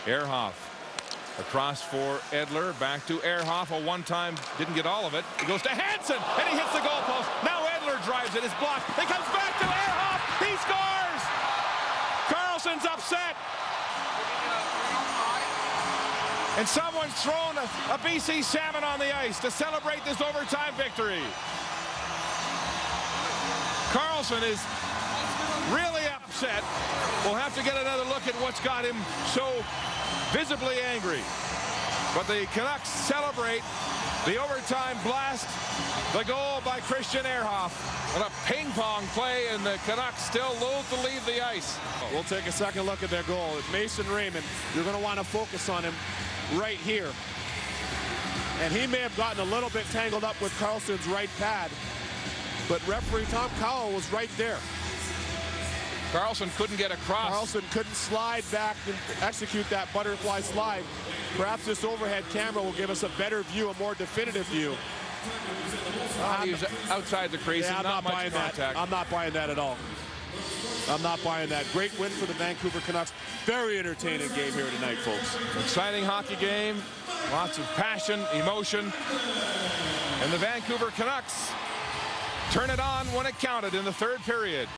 Ehrhoff across for Edler, back to Ehrhoff. A one-time, didn't get all of it. He goes to Hansen, and he hits the goalpost. Now Edler drives it, it's blocked. It comes back to Ehrhoff. He scores! Karlsson's upset. And someone's thrown a BC salmon on the ice to celebrate this overtime victory. Karlsson is really upset. We'll have to get another look at what's got him so visibly angry. But the Canucks celebrate the overtime blast, the goal by Christian Ehrhoff. And a ping-pong play, and the Canucks still loath to leave the ice. We'll take a second look at their goal. Mason Raymond, you're going to want to focus on him right here. And he may have gotten a little bit tangled up with Karlsson's right pad, but referee Tom Cowell was right there. Karlsson couldn't get across. Karlsson couldn't slide back and execute that butterfly slide. Perhaps this overhead camera will give us a better view, a more definitive view. He was outside the crease. Yeah, and not much contact. I'm not buying that at all. I'm not buying that. Great win for the Vancouver Canucks. Very entertaining game here tonight, folks. Exciting hockey game. Lots of passion, emotion. And the Vancouver Canucks turn it on when it counted in the third period.